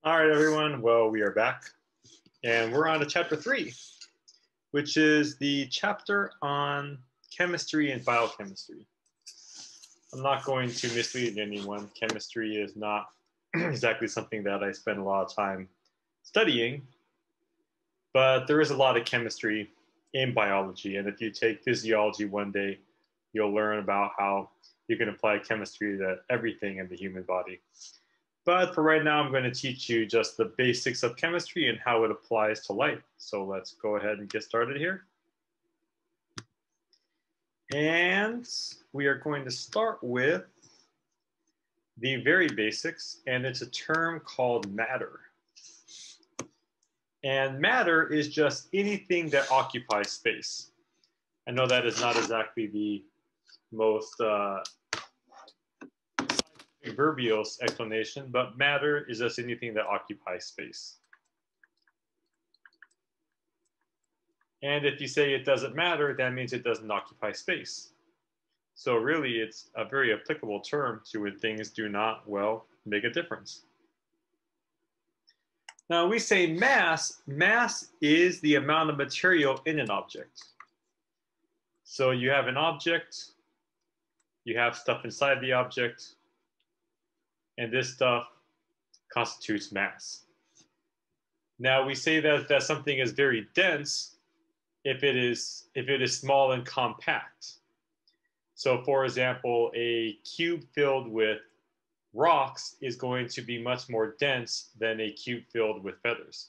All right, everyone. Well, we are back, and we're on to chapter 3, which is the chapter on chemistry and biochemistry. I'm not going to mislead anyone. Chemistry is not exactly something that I spend a lot of time studying, but there is a lot of chemistry in biology, and if you take physiology one day, you'll learn about how you can apply chemistry to everything in the human body. But for right now, I'm going to teach you just the basics of chemistry and how it applies to life. So let's go ahead and get started here. And we are going to start with the very basics, and it's a term called matter. And matter is just anything that occupies space. I know that is not exactly the most verbose explanation, but matter is just anything that occupies space. And if you say it doesn't matter, that means it doesn't occupy space. So really, it's a very applicable term to when things do not, well, make a difference. Now, we say mass. Mass is the amount of material in an object. So you have an object, you have stuff inside the object, and this stuff constitutes mass. Now, we say that something is very dense if it is small and compact. So, for example, a cube filled with rocks is going to be much more dense than a cube filled with feathers.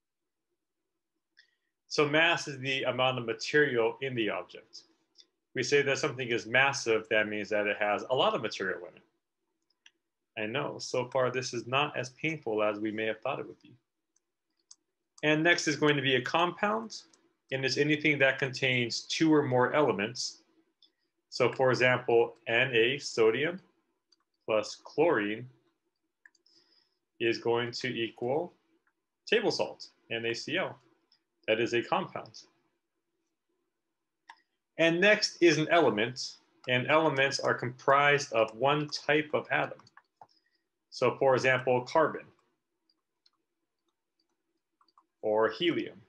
So mass is the amount of material in the object. We say that something is massive, that means that it has a lot of material in it. I know, so far this is not as painful as we may have thought it would be. And next is going to be a compound, and it's anything that contains two or more elements. So for example, Na, sodium, plus chlorine is going to equal table salt, NaCl. That is a compound. And next is an element, and elements are comprised of one type of atom. So for example, carbon, or helium,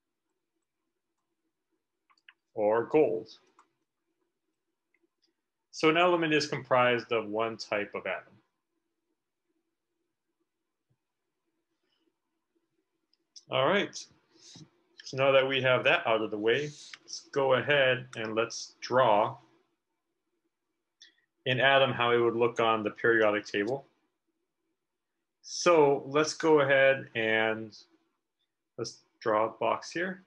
or gold. So an element is comprised of one type of atom. All right, so now that we have that out of the way, let's go ahead and let's draw an atom how it would look on the periodic table. So let's go ahead and let's draw a box here.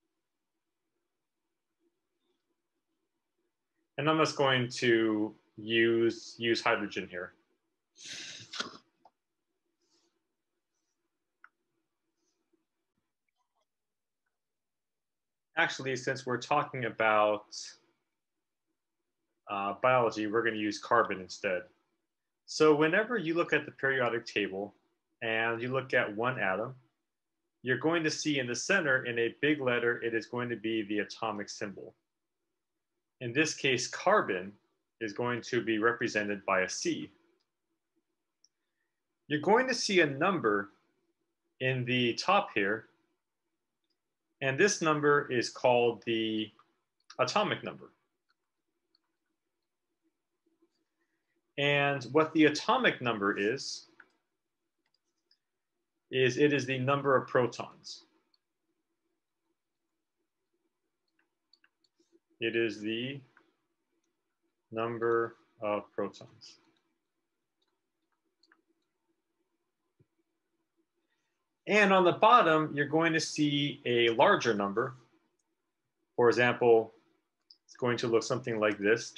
And I'm just going to use hydrogen here. Actually, since we're talking about biology, we're going to use carbon instead. So whenever you look at the periodic table and you look at one atom, you're going to see in the center, in a big letter, it is going to be the atomic symbol. In this case, carbon is going to be represented by a C. You're going to see a number in the top here, and this number is called the atomic number. And what the atomic number is it is the number of protons. It is the number of protons. And on the bottom, you're going to see a larger number. For example, it's going to look something like this,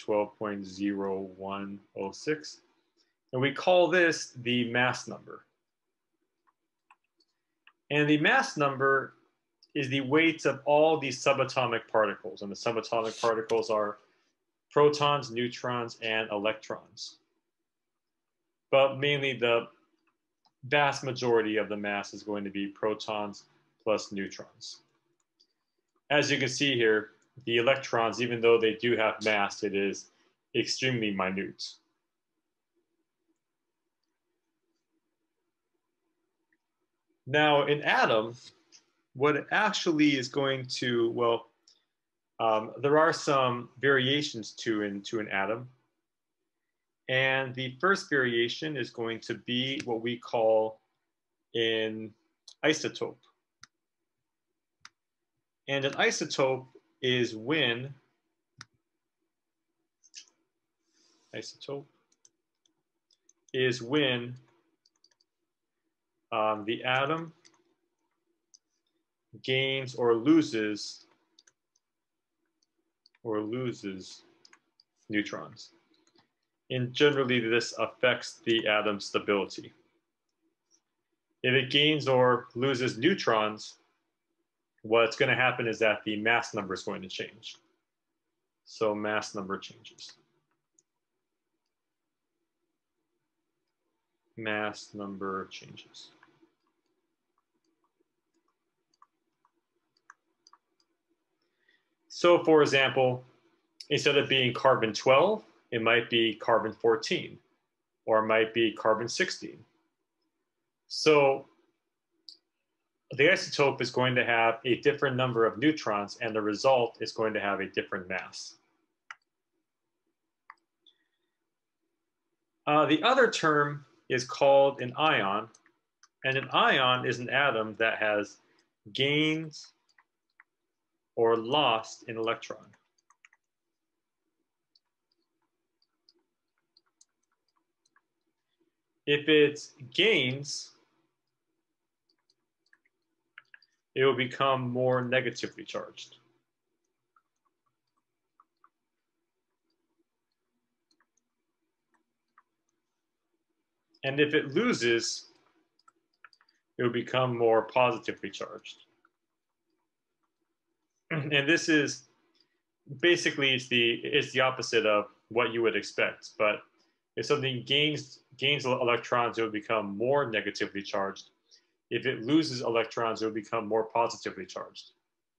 12.0106. And we call this the mass number. And the mass number is the weights of all these subatomic particles. And the subatomic particles are protons, neutrons, and electrons. But mainly the vast majority of the mass is going to be protons plus neutrons. As you can see here, the electrons, even though they do have mass, it is extremely minute. Now, an atom, what it actually is going to, well, there are some variations to an atom. And the first variation is going to be what we call an isotope. And an isotope is when the atom gains or loses neutrons. And generally, this affects the atom's stability. If it gains or loses neutrons, what's going to happen is that the mass number is going to change. So mass number changes. Mass number changes. So for example, instead of being carbon 12, it might be carbon 14, or it might be carbon 16. So the isotope is going to have a different number of neutrons, and the result is going to have a different mass. The other term is called an ion, and an ion is an atom that has gained or lost an electron. If it gains, it will become more negatively charged. And if it loses, it will become more positively charged. And this is basically it's the opposite of what you would expect. But if something gains electrons, it will become more negatively charged. If it loses electrons, it will become more positively charged.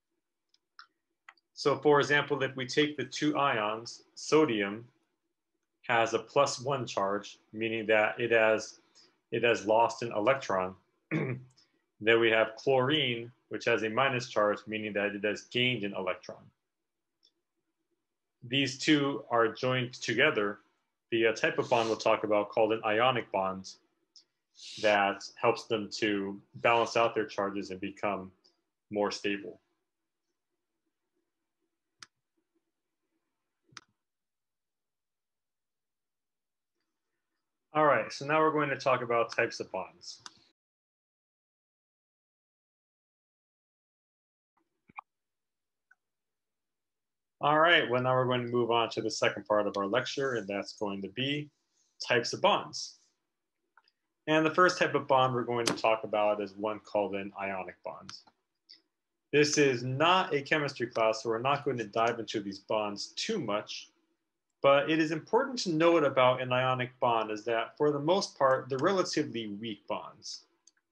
So for example, if we take the two ions, sodium has a +1 charge, meaning that it has lost an electron. Then we have chlorine, which has a minus charge, meaning that it has gained an electron. These two are joined together. The type of bond we'll talk about called an ionic bond that helps them to balance out their charges and become more stable. All right, so now we're going to talk about types of bonds. All right, well, now we're going to move on to the second part of our lecture, and that's going to be types of bonds. And the first type of bond we're going to talk about is one called an ionic bond. This is not a chemistry class, so we're not going to dive into these bonds too much, but it is important to note about an ionic bond is that for the most part, they're relatively weak bonds.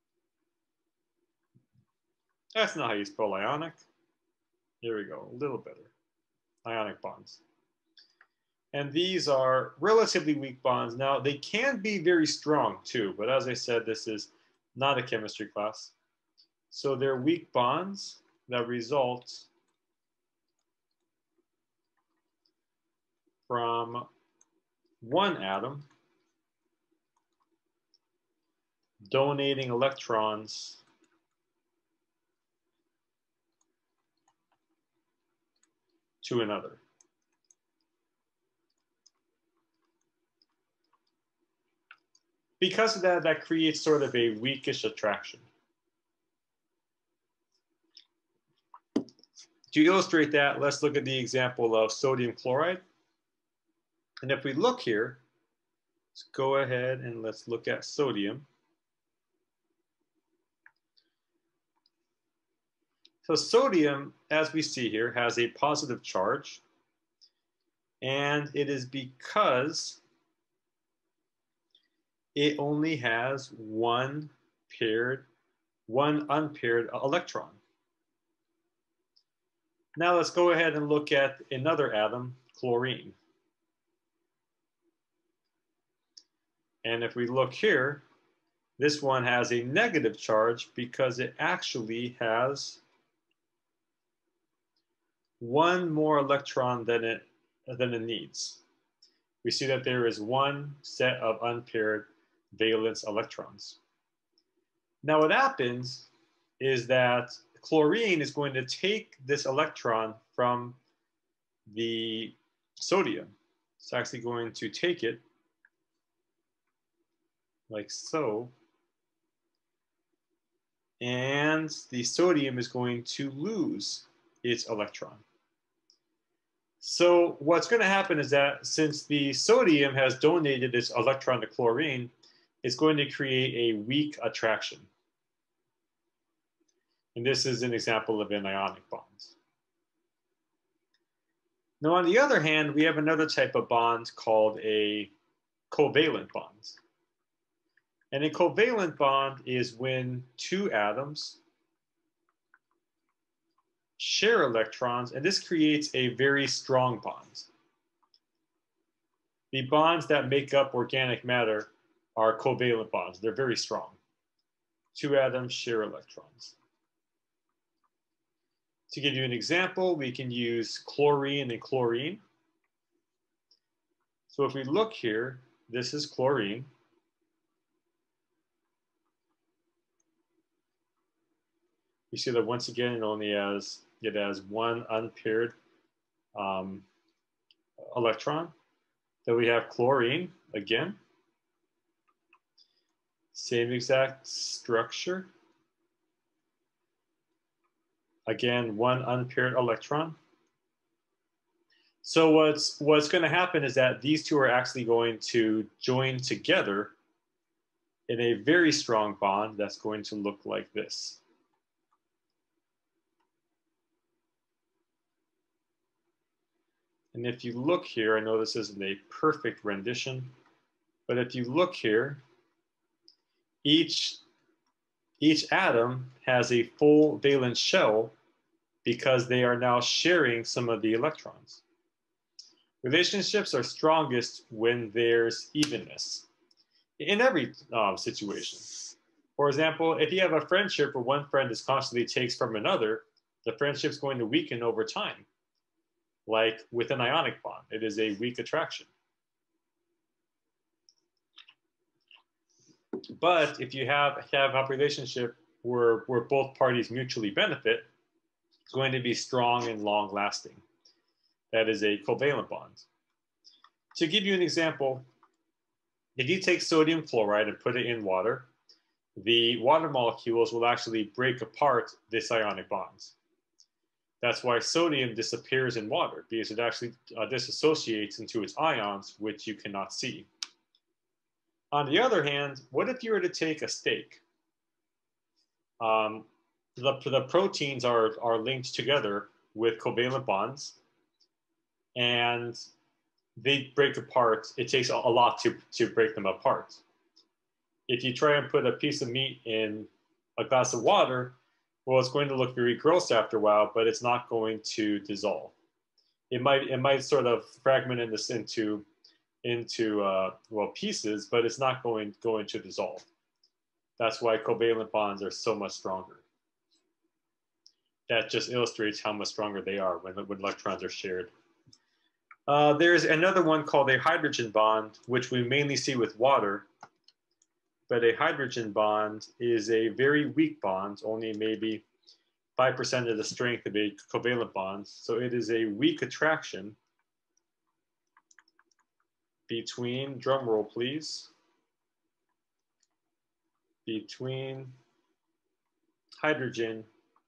That's not how you spell ionic. Here we go, a little better. Ionic bonds. And these are relatively weak bonds. Now, they can be very strong too, but as I said, this is not a chemistry class. So they're weak bonds that result from one atom donating electrons to another. Because of that, that creates sort of a weakish attraction. To illustrate that, let's look at the example of sodium chloride. And if we look here, let's go ahead and let's look at sodium. So sodium, as we see here, has a positive charge. And it is because it only has one unpaired electron. Now let's go ahead and look at another atom, chlorine. And if we look here, This one has a negative charge because it actually has one more electron than it needs. We see that there is one set of unpaired valence electrons. Now what happens is that chlorine is going to take this electron from the sodium. It's actually going to take it like so. And the sodium is going to lose its electron. So what's going to happen is that since the sodium has donated its electron to chlorine, it's going to create a weak attraction. And this is an example of an ionic bond. Now, on the other hand, we have another type of bond called a covalent bond. And a covalent bond is when two atoms share electrons, and this creates a very strong bond. The bonds that make up organic matter are covalent bonds. They're very strong. Two atoms share electrons. To give you an example, we can use chlorine and chlorine. So if we look here, this is chlorine. You see that once again, it has one unpaired electron. Then we have chlorine again. Same exact structure. Again, one unpaired electron. So what's going to happen is that these two are actually going to join together in a very strong bond that's going to look like this. And if you look here, I know this isn't a perfect rendition, but if you look here, each atom has a full valence shell because they are now sharing some of the electrons. Relationships are strongest when there's evenness in every situation. For example, if you have a friendship where one friend is constantly takes from another, the friendship's going to weaken over time. Like with an ionic bond, it is a weak attraction. But if you have a relationship where both parties mutually benefit, it's going to be strong and long lasting. That is a covalent bond. To give you an example, if you take sodium chloride and put it in water, the water molecules will actually break apart this ionic bonds. That's why sodium disappears in water, because it actually disassociates into its ions, which you cannot see. On the other hand, what if you were to take a steak? The proteins are linked together with covalent bonds, and they break apart. It takes a lot to break them apart. If you try and put a piece of meat in a glass of water, well, it's going to look very gross after a while, but it's not going to dissolve. It might sort of fragment into pieces, but it's not going to dissolve. That's why covalent bonds are so much stronger. That just illustrates how much stronger they are when electrons are shared. There's another one called a hydrogen bond, which we mainly see with water. But a hydrogen bond is a very weak bond, only maybe 5% of the strength of a covalent bond. So it is a weak attraction between, drum roll please, between hydrogen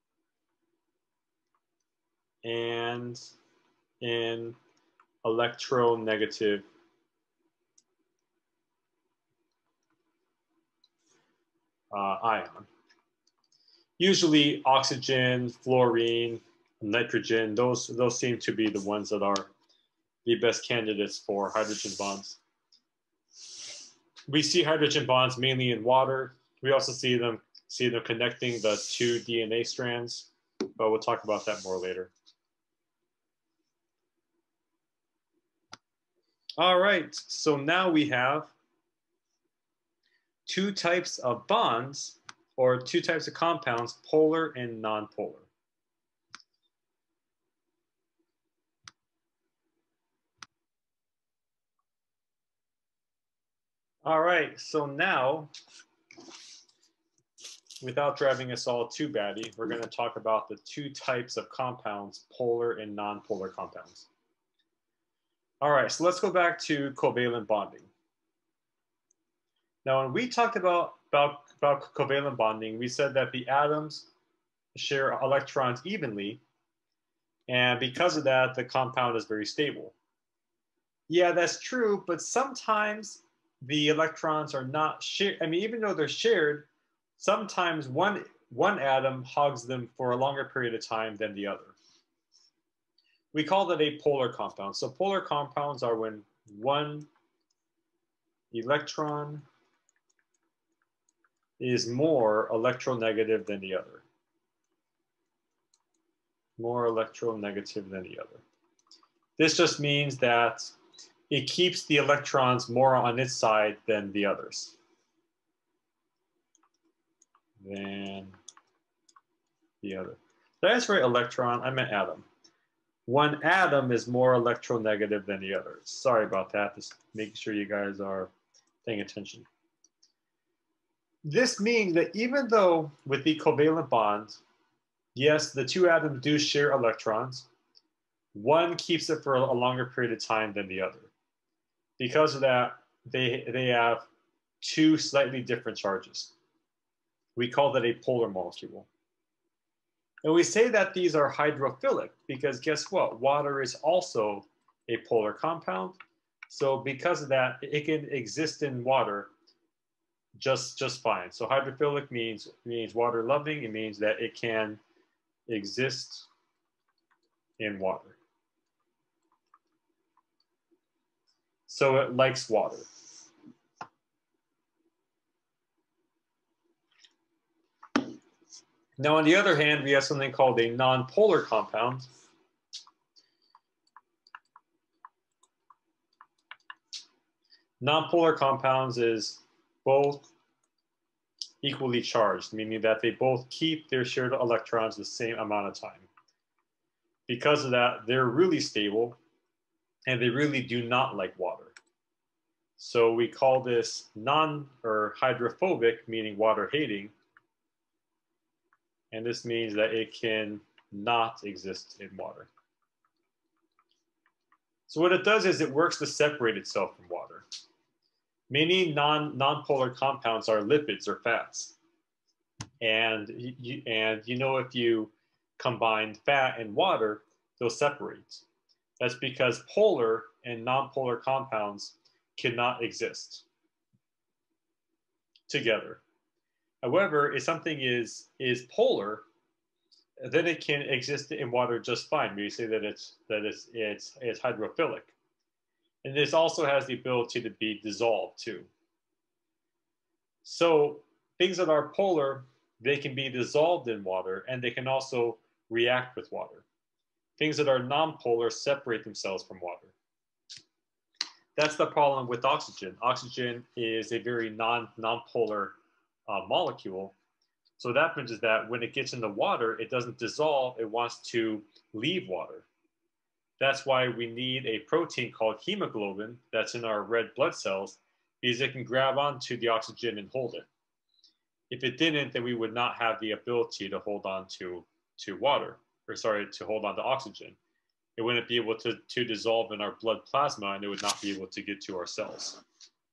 and an electronegative ion. Usually oxygen, fluorine, nitrogen, those seem to be the ones that are the best candidates for hydrogen bonds. We see hydrogen bonds mainly in water. We also see them connecting the two DNA strands, but we'll talk about that more later. All right, so now we have two types of bonds or two types of compounds, polar and nonpolar. All right, so now, without driving us all too batty, we're going to talk about the two types of compounds, polar and nonpolar compounds. All right, so let's go back to covalent bonding. Now, when we talked about covalent bonding, we said that the atoms share electrons evenly, and because of that, the compound is very stable. Yeah, that's true, but sometimes the electrons are not shared. I mean, even though they're shared, sometimes one atom hogs them for a longer period of time than the other. We call that a polar compound. So polar compounds are when one electron is more electronegative than the other. More electronegative than the other. This just means that it keeps the electrons more on its side than the others. Than the other. Did I just write electron? I meant atom. One atom is more electronegative than the other. Sorry about that. Just making sure you guys are paying attention. This means that even though with the covalent bond, yes, the two atoms do share electrons, one keeps it for a longer period of time than the other. Because of that, they have two slightly different charges. We call that a polar molecule. And we say that these are hydrophilic because guess what? Water is also a polar compound. So because of that, it can exist in water just fine. So hydrophilic means water loving. It means that it can exist in water. So it likes water. Now, on the other hand, we have something called a nonpolar compound. Nonpolar compounds is both equally charged, meaning that they both keep their shared electrons the same amount of time. Because of that, they're really stable and they really do not like water. So we call this hydrophobic, meaning water hating. And this means that it can not exist in water. So what it does is it works to separate itself from water. Many nonpolar compounds are lipids or fats. And if you combine fat and water, they'll separate. That's because polar and nonpolar compounds cannot exist together. However, if something is polar, then it can exist in water just fine. We say that it's hydrophilic. And this also has the ability to be dissolved too. So things that are polar, they can be dissolved in water and they can also react with water. Things that are nonpolar separate themselves from water. That's the problem with oxygen. Oxygen is a very nonpolar molecule. So what happens is that when it gets in the water, it doesn't dissolve, it wants to leave water. That's why we need a protein called hemoglobin that's in our red blood cells because it can grab onto the oxygen and hold it. If it didn't, then we would not have the ability to hold on to hold on to oxygen. It wouldn't be able to dissolve in our blood plasma and it would not be able to get to our cells.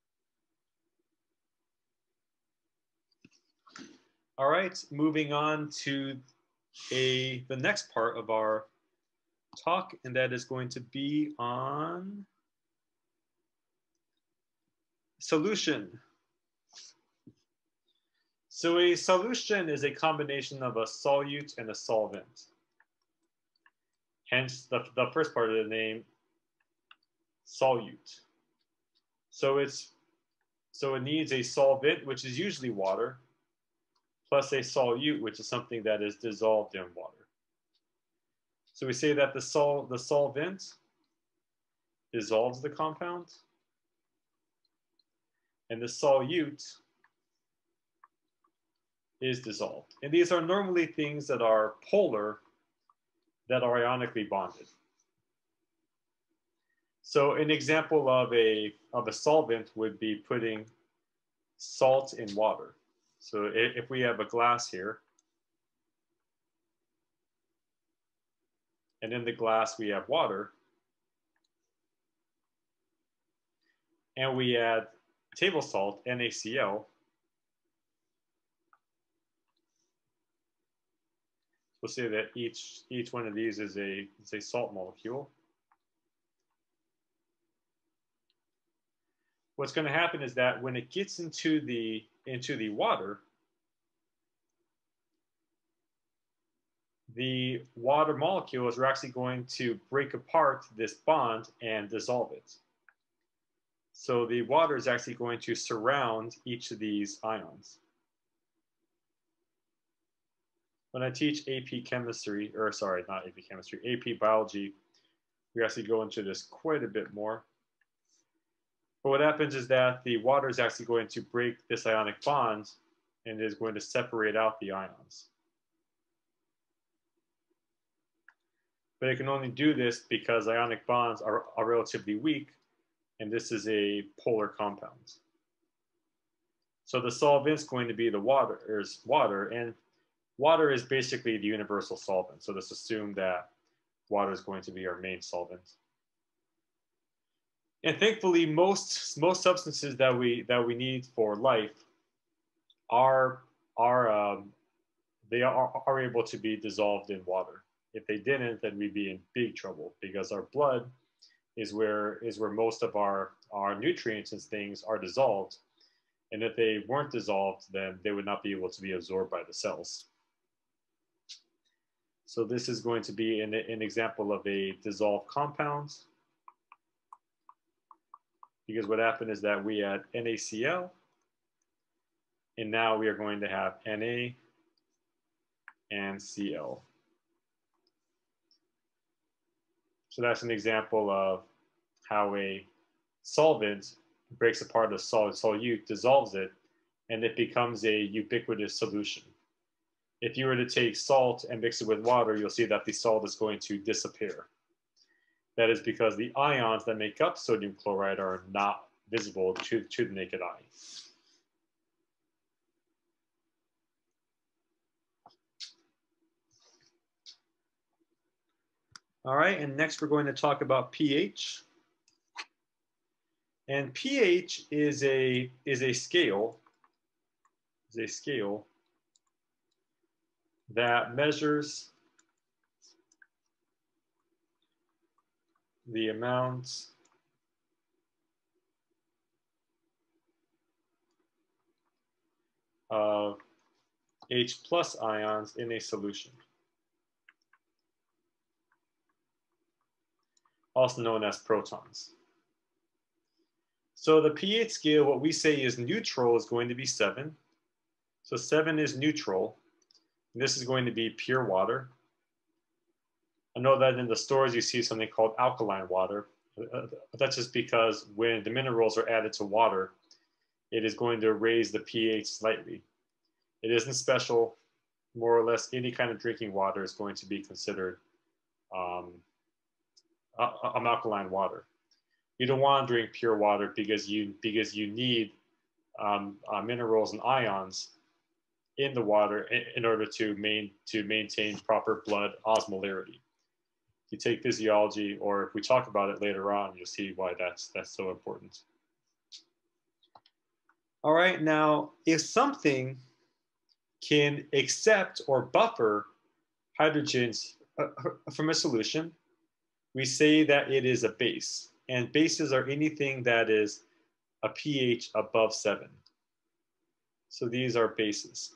All right, moving on to the next part of our talk, and that is going to be on solution. So a solution is a combination of a solute and a solvent. Hence the first part of the name, solute. So it needs a solvent, which is usually water, plus a solute, which is something that is dissolved in water. So we say that the solvent dissolves the compound, and the solute is dissolved. And these are normally things that are polar, that are ionically bonded. So an example of a solvent would be putting salt in water. So if we have a glass here, and in the glass we have water, and we add table salt, NaCl, we'll say that each one of these is a salt molecule. What's going to happen is that when it gets into the water, the water molecules are actually going to break apart this bond and dissolve it. So the water is actually going to surround each of these ions. When I teach AP chemistry, or sorry, not AP chemistry, AP biology, we actually go into this quite a bit more. But what happens is that the water is actually going to break this ionic bond and is going to separate out the ions. But it can only do this because ionic bonds are relatively weak, and this is a polar compound. So the solvent is going to be the water, and water is basically the universal solvent. So let's assume that water is going to be our main solvent. And thankfully, most substances that we need for life are able to be dissolved in water. If they didn't, then we'd be in big trouble, because our blood is where most of our nutrients and things are dissolved. And if they weren't dissolved, then they would not be able to be absorbed by the cells. So this is going to be an example of a dissolved compound, because what happened is that we had NaCl, and now we are going to have Na and Cl. So that's an example of how a solvent breaks apart a solid solute, dissolves it, and it becomes a ubiquitous solution. If you were to take salt and mix it with water, you'll see that the salt is going to disappear. That is because the ions that make up sodium chloride are not visible to the naked eye. All right, and next we're going to talk about pH. And pH is a scale that measures the amount of H plus ions in a solution, also known as protons. So the pH scale, what we say is neutral, is going to be 7. So 7 is neutral. And this is going to be pure water. I know that in the stores you see something called alkaline water. That's just because when the minerals are added to water, it is going to raise the pH slightly. It isn't special. More or less any kind of drinking water is going to be considered alkaline water. You don't want to drink pure water because you need minerals and ions in the water in order to maintain proper blood osmolarity. If you take physiology, or if we talk about it later on, you'll see why that's so important. All right, now if something can accept or buffer hydrogens from a solution, we say that it is a base. And bases are anything that is a pH above 7. So these are bases.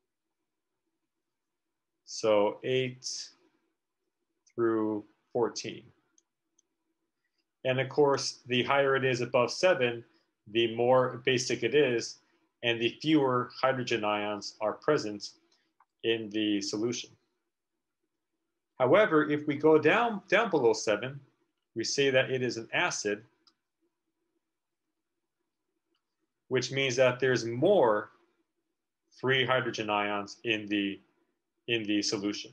So 8 through 14. And of course, the higher it is above 7, the more basic it is, and the fewer hydrogen ions are present in the solution. However, if we go down below 7, we say that it is an acid, which means that there's more free hydrogen ions in the solution.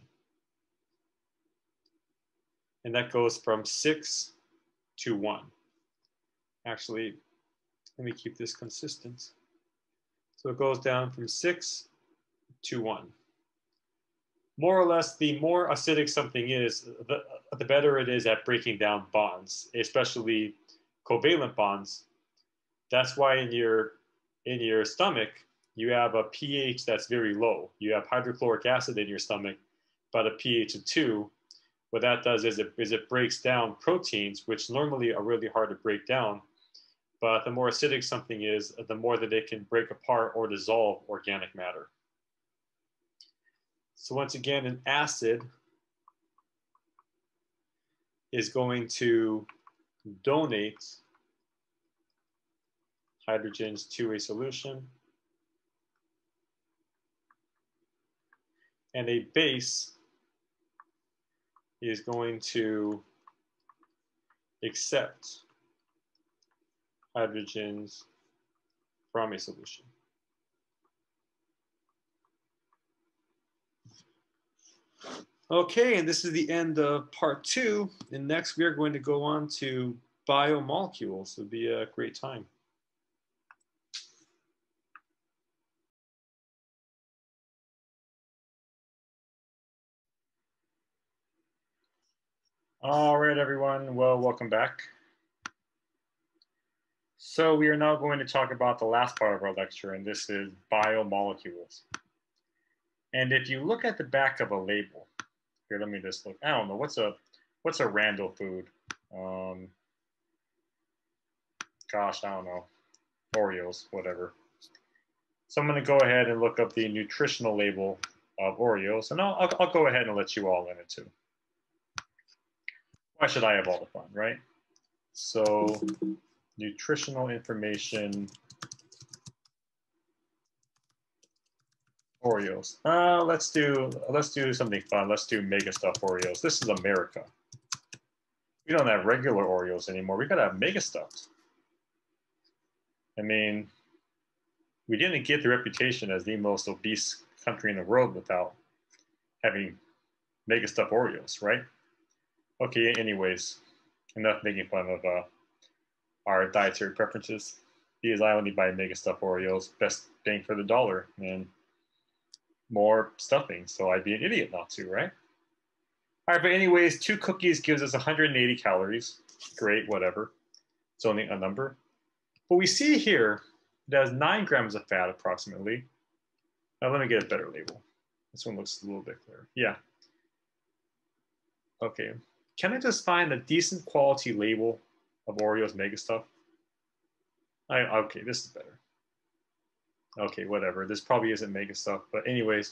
And that goes from 6 to 1. Actually, let me keep this consistent. So it goes down from 6 to 1. More or less, the more acidic something is, the better it is at breaking down bonds, especially covalent bonds. That's why in your stomach, you have a pH that's very low. You have hydrochloric acid in your stomach, but a pH of 2. What that does is it breaks down proteins, which normally are really hard to break down. But the more acidic something is, the more that it can break apart or dissolve organic matter. So once again, an acid is going to donate hydrogens to a solution. And a base is going to accept hydrogens from a solution. Okay, and this is the end of part 2. And next we are going to go on to biomolecules. It'll be a great time. All right, everyone. Well, welcome back. So we are now going to talk about the last part of our lecture, and this is biomolecules. And if you look at the back of a label, here, let me just look. I don't know, what's a Randall food? Gosh, I don't know. Oreos, whatever. So I'm going to go ahead and look up the nutritional label of Oreos, and I'll go ahead and let you all in it too. Why should I have all the fun, right? So nutritional information, Oreos. Let's do something fun. Let's do mega stuff Oreos. This is America. We don't have regular Oreos anymore. We gotta have mega stuffed. I mean, we didn't get the reputation as the most obese country in the world without having mega stuffed Oreos, right? Okay, anyways, enough making fun of our dietary preferences, because I only buy mega stuffed Oreos, best bang for the dollar, and more stuffing, so I'd be an idiot not to, right? All right, but anyways, 2 cookies gives us 180 calories. Great, whatever. It's only a number. What we see here, it has 9 grams of fat approximately. Now let me get a better label. This one looks a little bit clearer. Yeah. Okay. Can I just find a decent quality label of Oreos mega stuff? Okay, this is better. Okay, whatever. This probably isn't mega stuff, but anyways,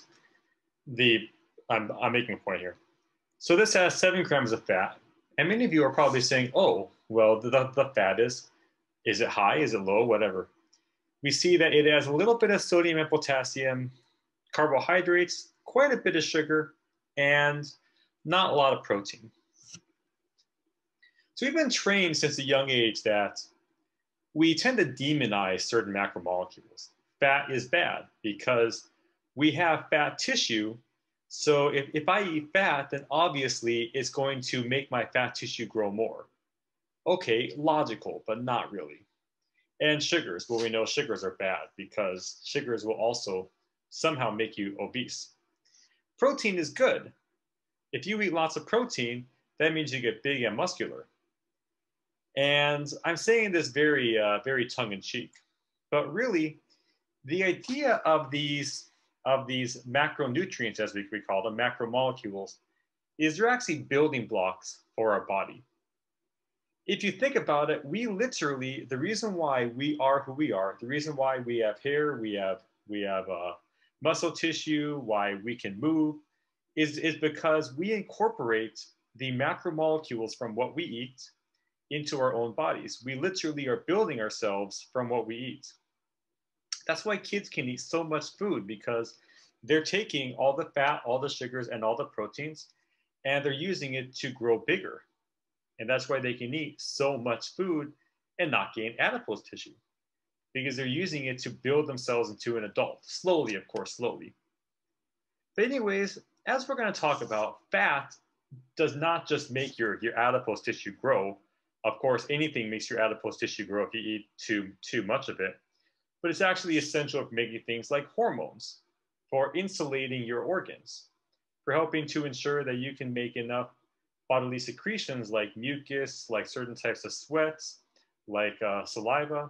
I'm making a point here. So this has 7 grams of fat, and many of you are probably saying, "Oh, well, the fat is it high? Is it low? Whatever." We see that it has a little bit of sodium and potassium, carbohydrates, quite a bit of sugar, and not a lot of protein. So we've been trained since a young age that we tend to demonize certain macromolecules. Fat is bad because we have fat tissue. So if I eat fat, then obviously it's going to make my fat tissue grow more. Okay, logical, but not really. And sugars, well, we know sugars are bad because sugars will also somehow make you obese. Protein is good. If you eat lots of protein, that means you get big and muscular. And I'm saying this very, very tongue-in-cheek, but really, the idea of these macronutrients, as we call them, macromolecules, is they're actually building blocks for our body. If you think about it, we literally, the reason why we are who we are, the reason why we have hair, we have muscle tissue, why we can move, is because we incorporate the macromolecules from what we eat into our own bodies. We literally are building ourselves from what we eat. That's why kids can eat so much food, because they're taking all the fat, all the sugars, and all the proteins, and they're using it to grow bigger. And that's why they can eat so much food and not gain adipose tissue. because they're using it to build themselves into an adult. Slowly, of course, slowly. But anyways, as we're going to talk about, fat does not just make your adipose tissue grow. Of course, anything makes your adipose tissue grow if you eat too much of it. But it's actually essential for making things like hormones, for insulating your organs, for helping to ensure that you can make enough bodily secretions like mucus, like certain types of sweats, like saliva.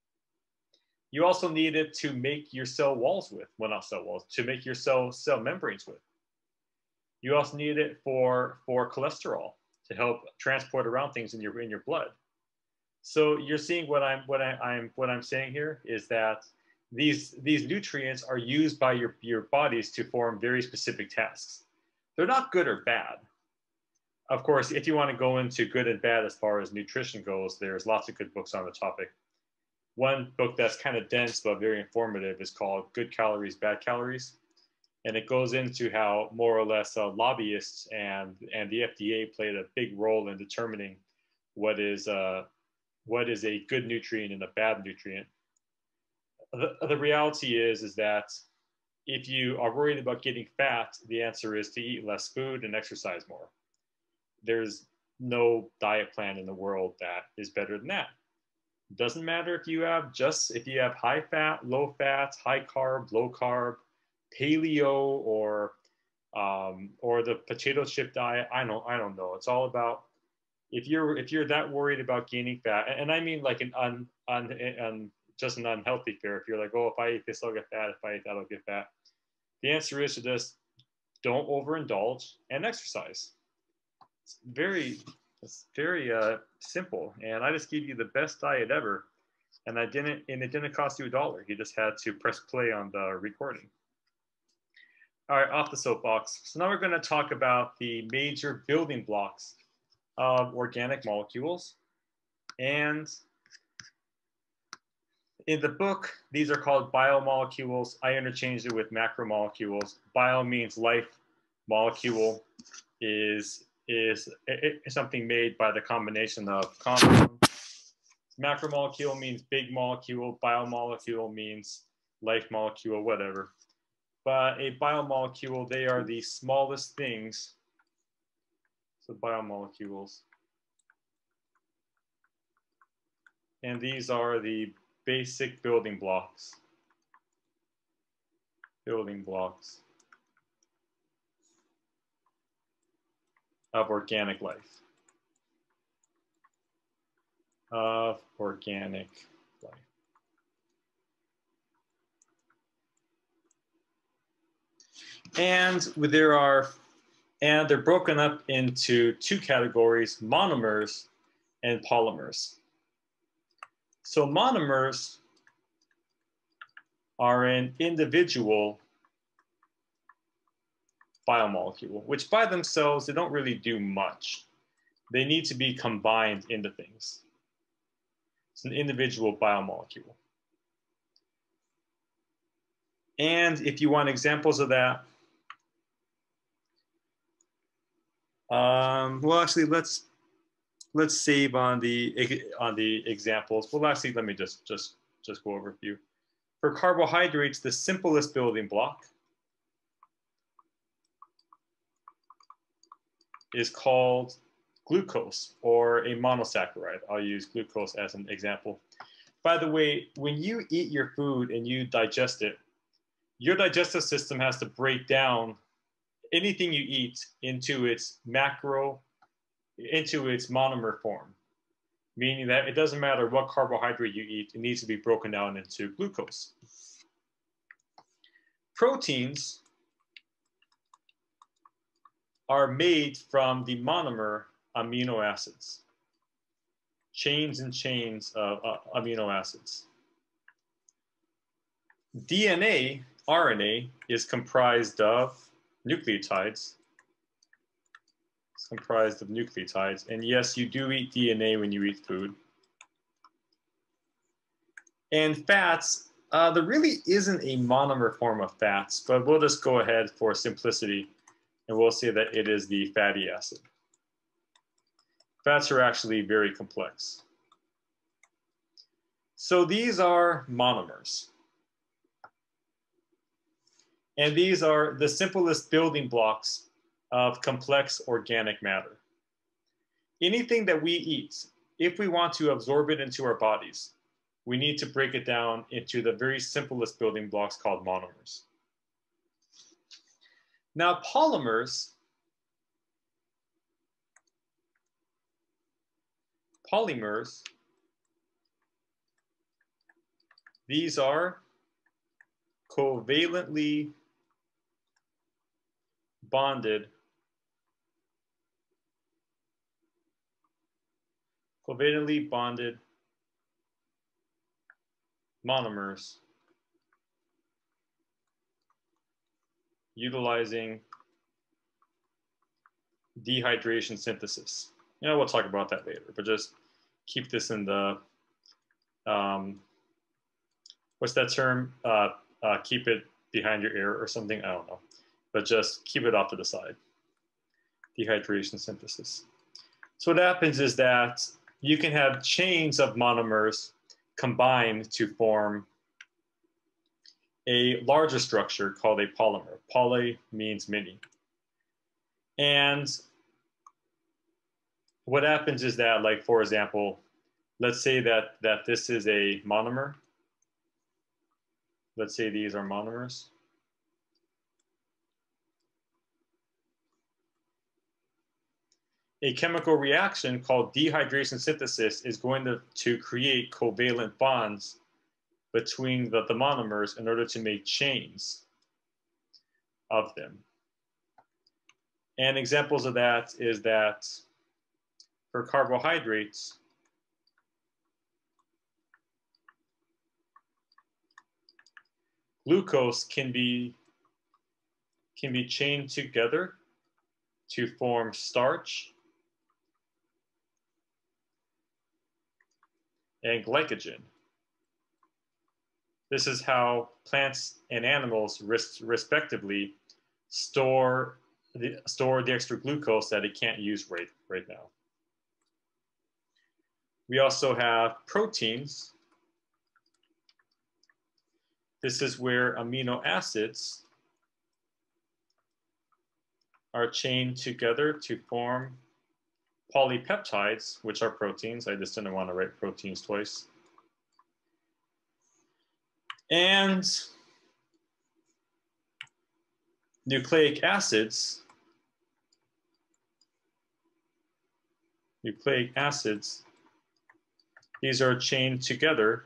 You also need it to make your cell walls with, well, not cell walls, to make your cell membranes with. You also need it for cholesterol to help transport around things in your blood. So you're seeing what I'm saying here is that these nutrients are used by your bodies to form very specific tasks. They're not good or bad. Of course, if you want to go into good and bad as far as nutrition goes, there's lots of good books on the topic. One book that's kind of dense but very informative is called Good Calories, Bad Calories. And it goes into how more or less lobbyists and the FDA played a big role in determining what is a good nutrient and a bad nutrient. The reality is that if you are worried about getting fat, the answer is to eat less food and exercise more. There's no diet plan in the world that is better than that. It doesn't matter if you have high fat, low fat, high carb, low carb, paleo, or the potato chip diet. I don't know. It's all about if you're that worried about gaining fat, and I mean like just an unhealthy fear. If you're like, oh, if I eat this, I'll get fat. If I eat that, I'll get fat. The answer is to just don't overindulge and exercise. It's very simple, and I just gave you the best diet ever, and it didn't cost you $1. You just had to press play on the recording. All right, off the soapbox. So now we're going to talk about the major building blocks of organic molecules, and in the book, these are called biomolecules. I interchanged it with macromolecules. Bio means life. Molecule is something made by the combination of compounds. Macromolecule means big molecule. Biomolecule means life molecule, whatever. But a biomolecule, they are the smallest things. So biomolecules. And these are the basic building blocks. Building blocks of organic life. Of organic life. And they're broken up into two categories: monomers and polymers. So monomers are an individual biomolecule, which by themselves, they don't really do much. They need to be combined into things. It's an individual biomolecule. And if you want examples of that, well, actually, let's save on the examples. Well, actually, let me just go over a few. For carbohydrates, the simplest building block is called glucose, or a monosaccharide. I'll use glucose as an example. By the way, when you eat your food and you digest it, your digestive system has to break down anything you eat into its monomer form, meaning that it doesn't matter what carbohydrate you eat, it needs to be broken down into glucose. Proteins are made from the monomer amino acids, chains and chains of amino acids. DNA, RNA, is comprised of nucleotides. It's comprised of nucleotides. And yes, you do eat DNA when you eat food. And fats, there really isn't a monomer form of fats, but we'll just go ahead for simplicity and we'll say that it is the fatty acid. Fats are actually very complex. So these are monomers. And these are the simplest building blocks of complex organic matter. Anything that we eat, if we want to absorb it into our bodies, we need to break it down into the very simplest building blocks called monomers. Now, polymers, these are covalently bonded monomers utilizing dehydration synthesis. We'll talk about that later, but just keep this in the, what's that term? Keep it behind your ear or something, I don't know. But just keep it off to the side. Dehydration synthesis. So what happens is that you can have chains of monomers combined to form a larger structure called a polymer. Poly means many. And what happens is that, like, for example, let's say that this is a monomer. Let's say these are monomers. A chemical reaction called dehydration synthesis is going to create covalent bonds between the monomers in order to make chains of them. And examples of that is that for carbohydrates, glucose can be chained together to form starch and glycogen. This is how plants and animals respectively store the extra glucose that it can't use right now. We also have proteins. This is where amino acids are chained together to form polypeptides, which are proteins. I just didn't want to write proteins twice. And nucleic acids, these are chained together,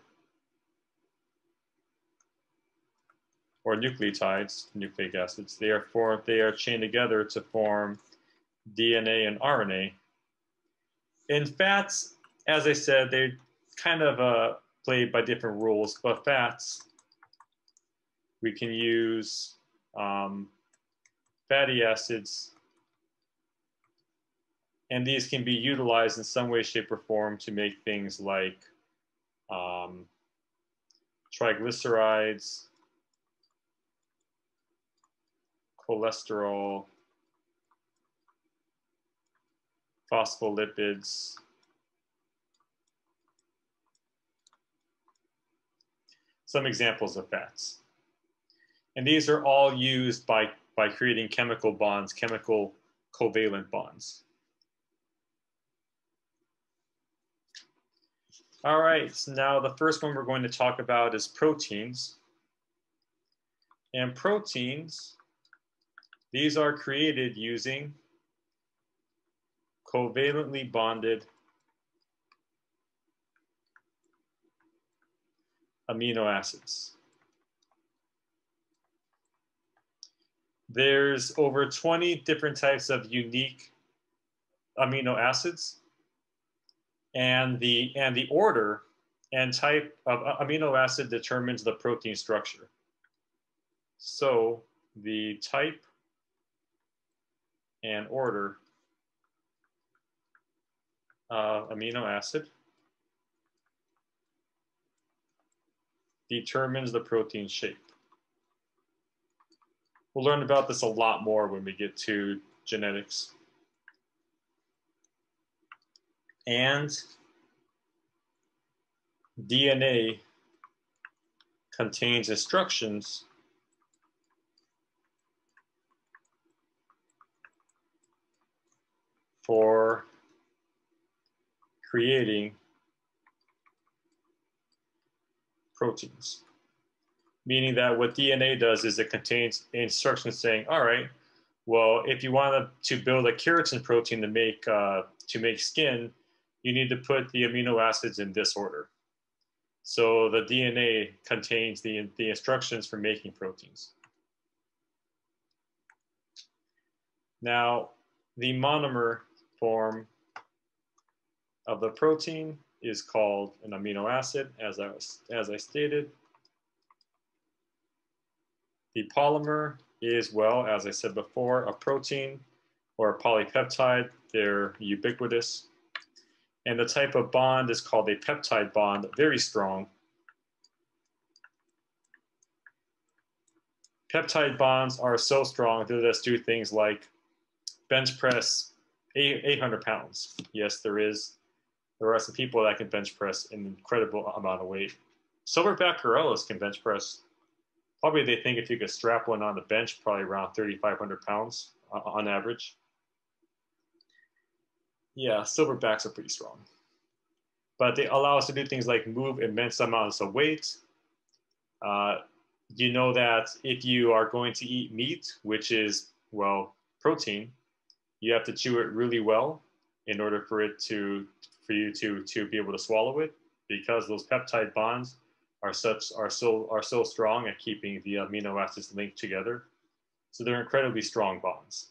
or nucleotides, nucleic acids. They are chained together to form DNA and RNA. In fats, as I said, they kind of play by different rules, but fats, we can use fatty acids, and these can be utilized in some way, shape, or form to make things like triglycerides, cholesterol, phospholipids, some examples of fats. And these are all used by creating chemical bonds, chemical covalent bonds. All right, so now the first one we're going to talk about is proteins. And proteins, these are created using covalently bonded amino acids. There's over 20 different types of unique amino acids, and the order and type of amino acid determines the protein structure. So the type and order of amino acid determines the protein shape. We'll learn about this a lot more when we get to genetics. And DNA contains instructions for creating proteins. Meaning that what DNA does is it contains instructions saying, all right, well, if you want to build a keratin protein to make skin, you need to put the amino acids in this order. So the DNA contains the instructions for making proteins. Now, the monomer form of the protein is called an amino acid, as I stated. The polymer is, well, as I said before, a protein or a polypeptide. They're ubiquitous. And the type of bond is called a peptide bond, very strong. Peptide bonds are so strong that let's do things like bench press 800 pounds. Yes, there are some people that can bench press an incredible amount of weight. Silverback gorillas can bench press. Probably they think if you could strap one on the bench, probably around 3,500 pounds on average. Yeah, silverbacks are pretty strong. But they allow us to do things like move immense amounts of weight. You know that if you are going to eat meat, which is, well, protein, you have to chew it really well in order for you to be able to swallow it, because those peptide bonds are so strong at keeping the amino acids linked together. So they're incredibly strong bonds.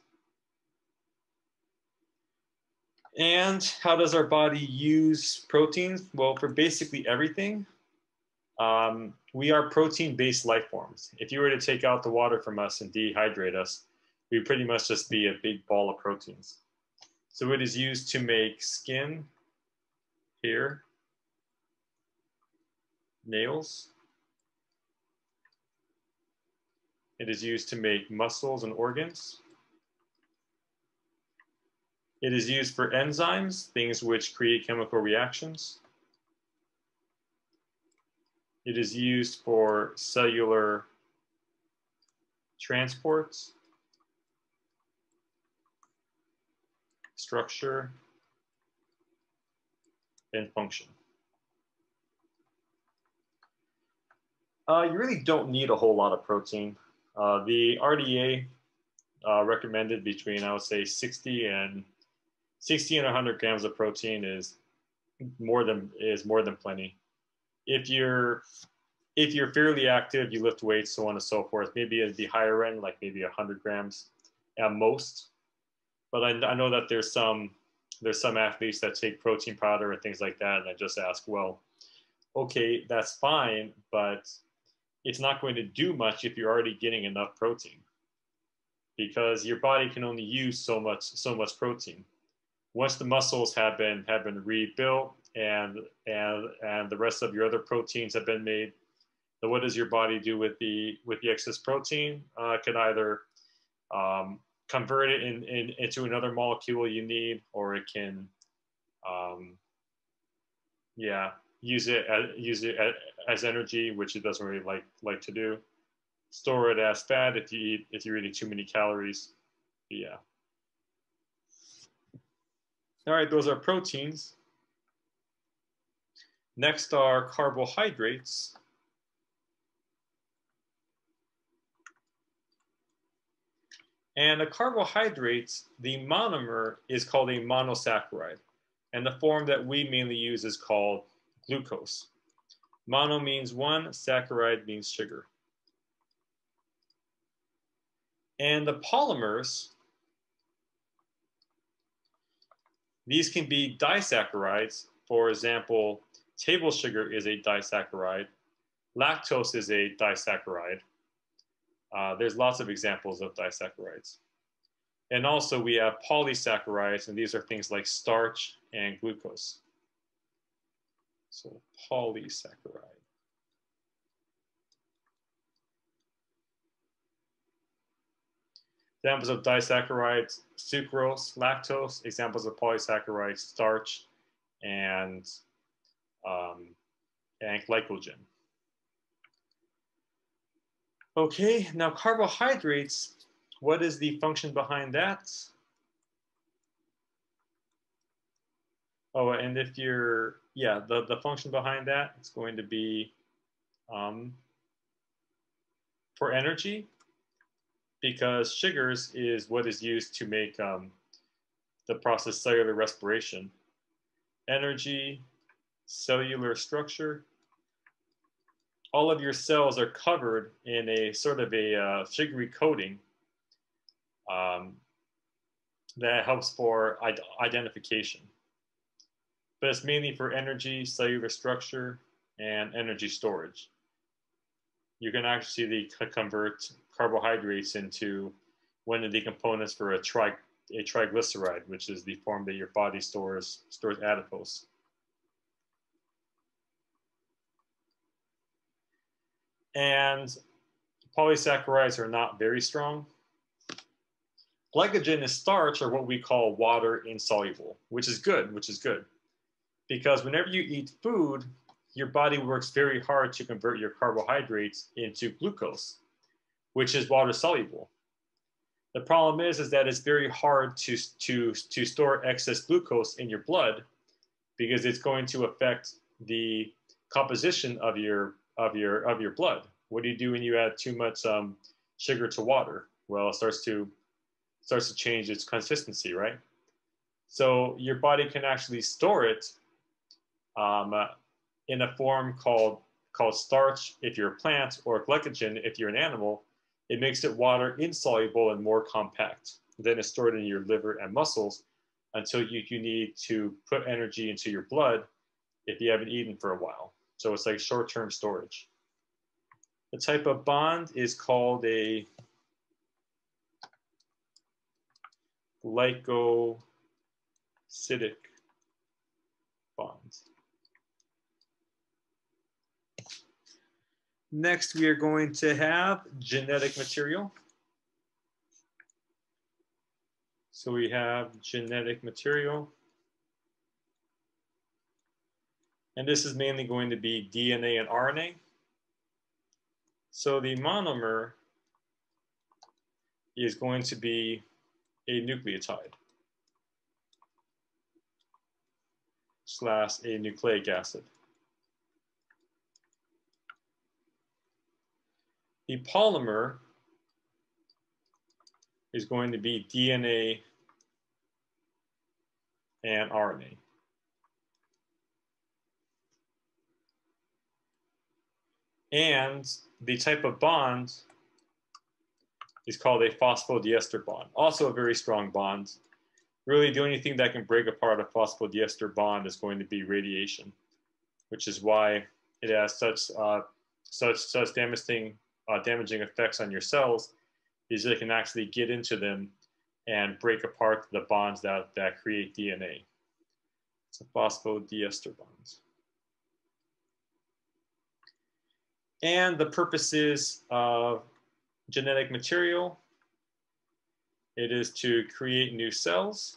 And how does our body use proteins? Well, for basically everything. We are protein-based life forms. If you were to take out the water from us and dehydrate us, we'd pretty much just be a big ball of proteins. So it is used to make skin, hair, nails. It is used to make muscles and organs. It is used for enzymes, things which create chemical reactions. It is used for cellular transports, structure, and function. You really don't need a whole lot of protein. The RDA recommended between, I would say, 60 and 100 grams of protein is more than plenty. If you're fairly active, you lift weights, so on and so forth, maybe at the higher end, like maybe 100 grams at most. But I know that there's some athletes that take protein powder and things like that, and I just ask, well, okay, that's fine, but it's not going to do much if you're already getting enough protein, because your body can only use so much protein. Once the muscles have been rebuilt and the rest of your other proteins have been made, then what does your body do with the excess protein? It can either convert it into another molecule you need, or it can use it as energy, which it doesn't really like to do. Store it as fat if you're eating too many calories. But yeah. All right, those are proteins. Next are carbohydrates. And the carbohydrates, the monomer is called a monosaccharide. And the form that we mainly use is called glucose. Mono means one, saccharide means sugar. And the polymers, these can be disaccharides. For example, table sugar is a disaccharide. Lactose is a disaccharide. There's lots of examples of disaccharides. And also we have polysaccharides, and these are things like starch and glucose. So polysaccharide. Examples of disaccharides: sucrose, lactose. Examples of polysaccharides: starch and and glycogen. Okay, now carbohydrates, what is the function behind that? Oh, and if you're, yeah, the function behind that is going to be for energy, because sugars is what is used to make the process cellular respiration. Energy, cellular structure. All of your cells are covered in a sort of a sugary coating that helps for identification. But it's mainly for energy, cellular structure, and energy storage. You can actually convert carbohydrates into one of the components for a triglyceride, which is the form that your body stores adipose. And polysaccharides are not very strong. Glycogen is starch, or what we call water insoluble, which is good, because whenever you eat food, your body works very hard to convert your carbohydrates into glucose, which is water soluble. The problem is that it's very hard to store excess glucose in your blood, because it's going to affect the composition of your blood. What do you do when you add too much sugar to water? Well, it starts to change its consistency, right? So your body can actually store it in a form called starch if you're a plant, or glycogen if you're an animal. It makes it water insoluble and more compact. Then it's stored in your liver and muscles until you need to put energy into your blood if you haven't eaten for a while. So it's like short-term storage. The type of bond is called a glycosidic bond. Next, we are going to have genetic material. So we have genetic material. And this is mainly going to be DNA and RNA. So the monomer is going to be a nucleotide / a nucleic acid. The polymer is going to be DNA and RNA. And the type of bond is called a phosphodiester bond. Also a very strong bond. Really, the only thing that can break apart a phosphodiester bond is going to be radiation, which is why it has such damaging effects on your cells, is it can actually get into them and break apart the bonds that create DNA. It's a phosphodiester bond. And the purposes of genetic material, it is to create new cells.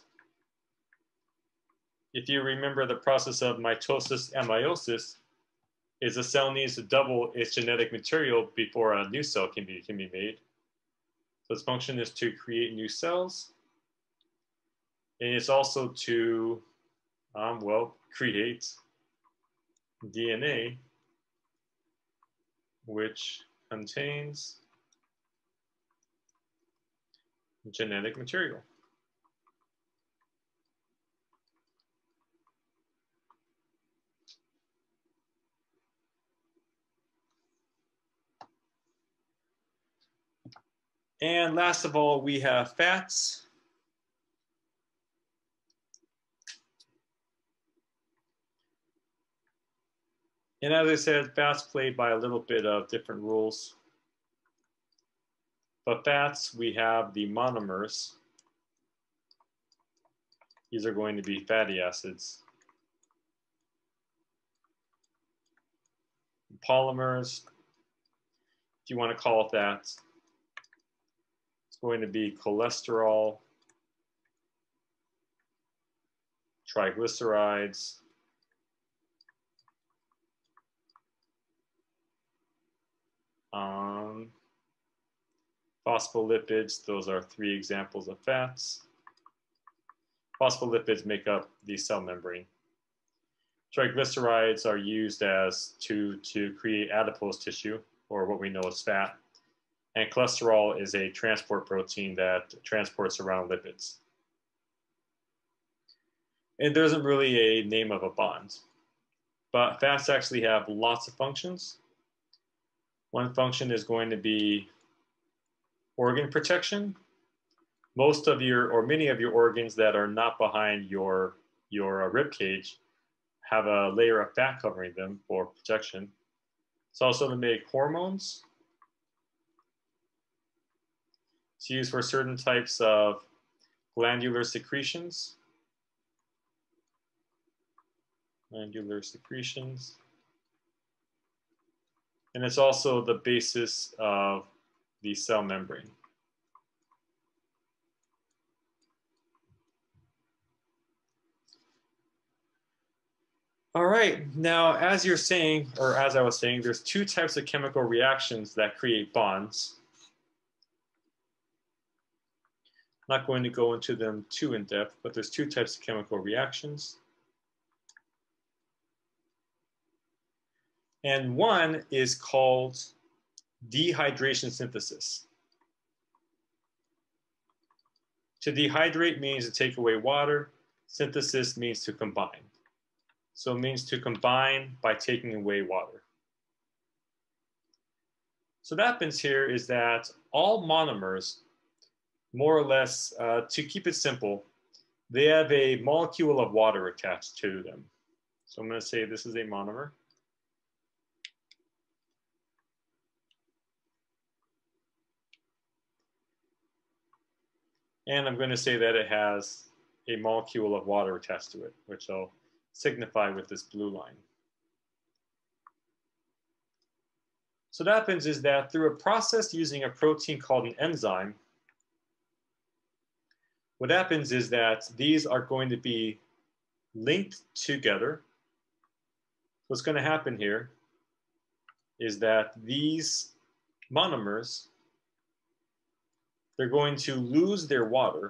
If you remember the process of mitosis and meiosis, is a cell needs to double its genetic material before a new cell can be made. So its function is to create new cells. And it's also to, create DNA, which contains genetic material. And last of all, we have fats. And as I said, fats play by a little bit of different rules. But fats, we have the monomers. These are going to be fatty acids. Polymers, if you want to call it that, it's going to be cholesterol, triglycerides, Phospholipids, those are 3 examples of fats. Phospholipids make up the cell membrane. Triglycerides are used to create adipose tissue, or what we know as fat. And cholesterol is a transport protein that transports around lipids. And there isn't really a name of a bond, but fats actually have lots of functions. One function is going to be organ protection. Most of your, or many of your organs that are not behind your rib cage have a layer of fat covering them for protection. It's also to make hormones. It's used for certain types of glandular secretions. Glandular secretions. And it's also the basis of the cell membrane. All right, now as you're saying, or as I was saying, there's 2 types of chemical reactions that create bonds. I'm not going to go into them too in depth, but there's 2 types of chemical reactions. And one is called dehydration synthesis. To dehydrate means to take away water. Synthesis means to combine. So it means to combine by taking away water. So what happens here is that all monomers, more or less, to keep it simple, they have a molecule of water attached to them. So I'm going to say this is a monomer. And I'm going to say that it has a molecule of water attached to it, which I'll signify with this blue line. So what happens is that through a process using a protein called an enzyme, what happens is that these are going to be linked together. What's going to happen here is that these monomers, they're going to lose their water.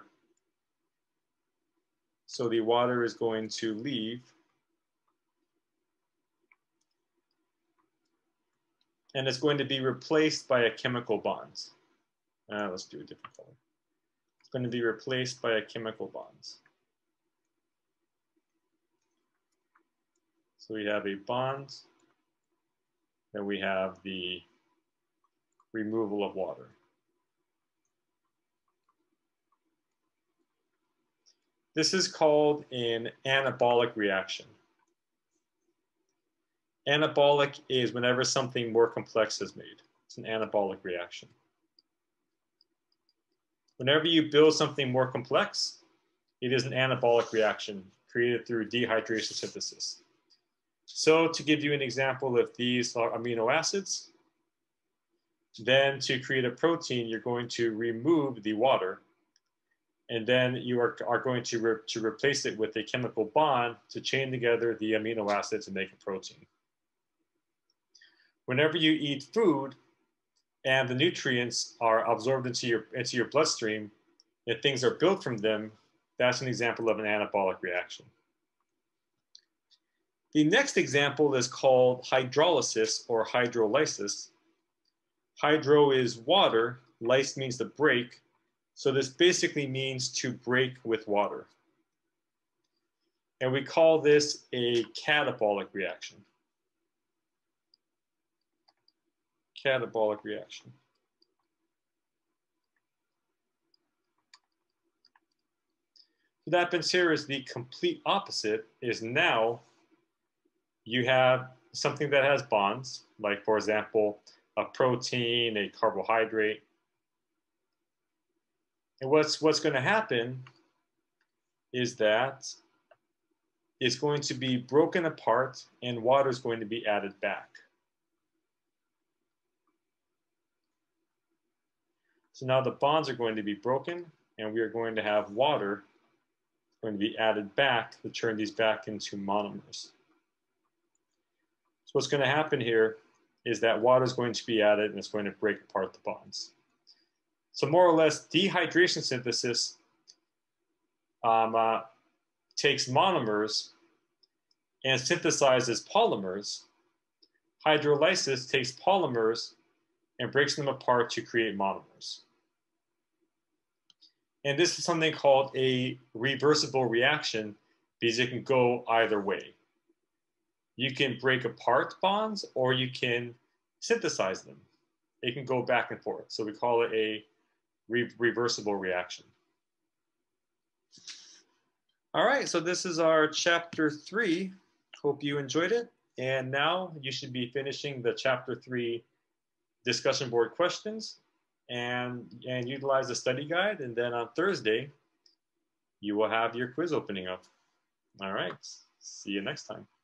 So the water is going to leave. And it's going to be replaced by a chemical bond. Let's do a different color. It's going to be replaced by a chemical bond. So we have a bond, then we have the removal of water. This is called an anabolic reaction. Anabolic is whenever something more complex is made. It's an anabolic reaction. Whenever you build something more complex, it is an anabolic reaction created through dehydration synthesis. So to give you an example, if these are amino acids, then to create a protein, you're going to remove the water, and then you are going to replace it with a chemical bond to chain together the amino acids and make a protein. Whenever you eat food and the nutrients are absorbed into your bloodstream and things are built from them, that's an example of an anabolic reaction. The next example is called hydrolysis or hydrolysis. Hydro is water, lyse means to break, so this basically means to break with water. And we call this a catabolic reaction. Catabolic reaction. So what happens here is the complete opposite is now you have something that has bonds, like for example, a protein, a carbohydrate. And what's going to happen is that it's going to be broken apart and water is going to be added back. So now the bonds are going to be broken and we are going to have water going to be added back to turn these back into monomers. So what's going to happen here is that water is going to be added and it's going to break apart the bonds. So more or less, dehydration synthesis takes monomers and synthesizes polymers. Hydrolysis takes polymers and breaks them apart to create monomers. And this is something called a reversible reaction because it can go either way. You can break apart bonds or you can synthesize them. It can go back and forth. So we call it a reversible reaction. All right, so this is our chapter 3. Hope you enjoyed it. And now you should be finishing the chapter 3 discussion board questions and utilize the study guide. And then on Thursday, you will have your quiz opening up. All right, see you next time.